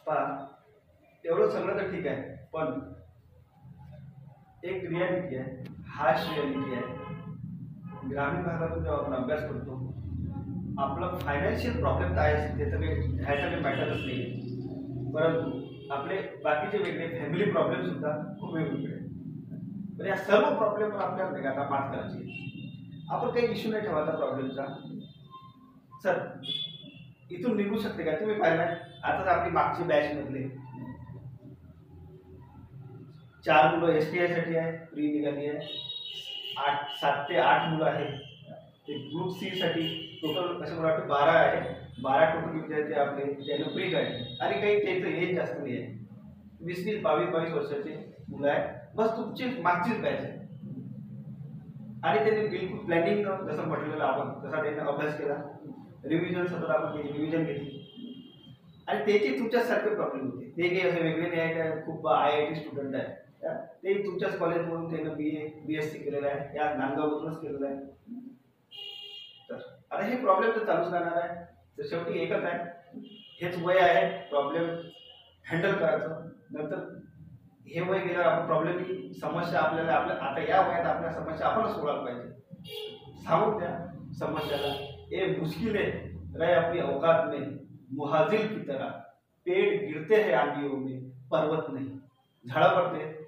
पहा, एवढं सगळं तर ठीक आहे, पण एक रियालिटी आहे, हार्श रियालिटी आहे. ग्रामीण भागातून जेव्हा आपण अभ्यास करतो, आपलं फायनान्शियल प्रॉब्लेम काय असेल त्याचं काही ह्याचं काही मॅटरच नाही आहे, परंतु आपले बाकीचे वेगळे फॅमिली प्रॉब्लेम सुद्धा खूप वेगवेगळे आहेत. तर या सर्व प्रॉब्लेमवर आपल्याला नाही का आता मात करायची. आपण काही इश्यू नाही ठेवायचा प्रॉब्लेमचा. सर इथून निघू शकते का? तुम्ही पाहिलं आताच आपली मागची बॅच मधले 4 मुलं STI साठी आहे, प्री निघाली आहे. 7 ते 8 मुलं आहेत. ते ग्रुप सी साठी टोटल असं मला वाटतं 12 आहे. 12 टोटल विद्यार्थी आपले त्याला प्री काढले आणि काही त्याचं एज जास्त नाही आहे. 20-22 वर्षाचे मुलं आहे. बस तुमची मागचीच बॅच आहे आणि त्यांनी बिलकुल प्लॅनिंग जसं म्हटलेलं आपण तसा त्यांनी अभ्यास केला, रिव्हिजन सतत आपण रिव्हिजन घेतली आणि त्याचे तुमच्यासारखे प्रॉब्लेम होते. ते काही असं वेगळे नाही आहे का खूप IIT स्टुडंट आहे, ते तुमच्याच कॉलेजमधून त्यानं BSc केलेलं आहे, या नांदगावमधूनच केलेलं आहे. तर आता हे प्रॉब्लेम तर चालूच राहणार आहे. तर शेवटी एकच आहे, हेच वय आहे प्रॉब्लेम हँडल करायचं. नंतर हे वय गेल्यावर आपण प्रॉब्लेम की समस्या आपल्याला आता या वयात आपल्या समस्या आपणच सोडायला पाहिजे. सांगून द्या समस्याला, ये मुश्किलें रहे अपनी औकात में, मुहाजिर की तरह पेड़ गिरते हैं आंधियों में, पर्वत नहीं. झाडं पडते